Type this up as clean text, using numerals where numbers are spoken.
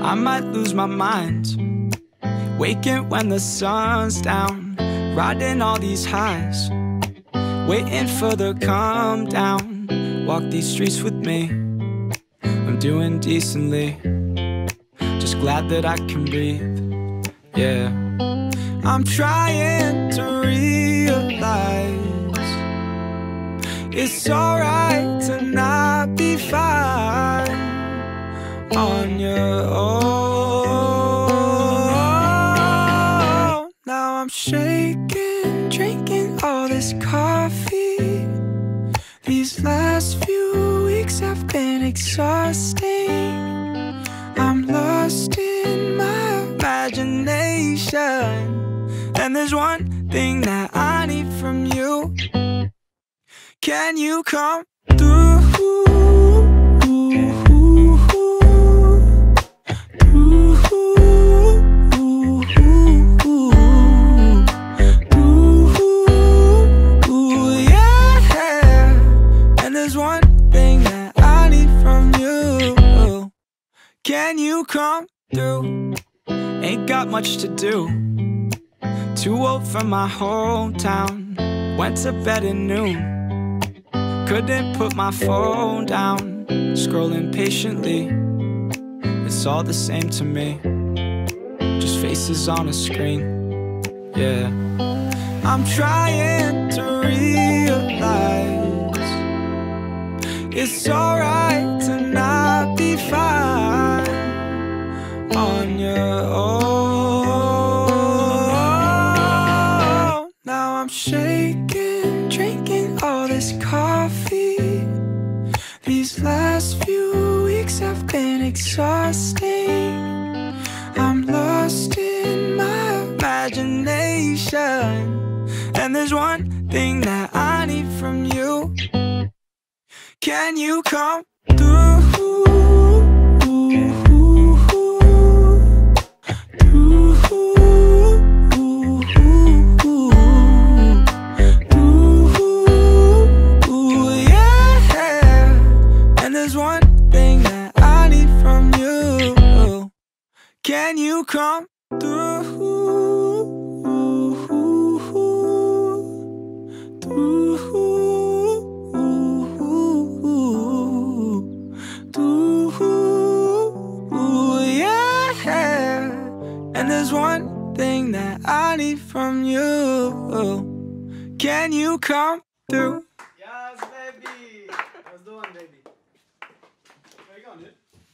I might lose my mind, waking when the sun's down, riding all these highs, waiting for the calm down. Walk these streets with me, I'm doing decently, just glad that I can breathe. Yeah, I'm trying to realize it's alright to not be fine on your own. Now I'm shaking, drinking all this coffee. These last few weeks have been exhausting. I'm lost in my imagination, and there's one thing that I need from you. Can you come through? Can you come through? Ain't got much to do. Too old for my hometown. Went to bed at noon. Couldn't put my phone down. Scrolling patiently. It's all the same to me. Just faces on a screen. Yeah. I'm trying to realize it's alright to not be fine on your own. Now I'm shaking, drinking all this coffee. These last few weeks have been exhausting. I'm lost in my imagination, and there's one thing that I need from you. Can you come through? Can you come through? Yeah. And there's one thing that I need from you. Can you come through? Yes, baby. How's it doing, baby? Where you going, dude?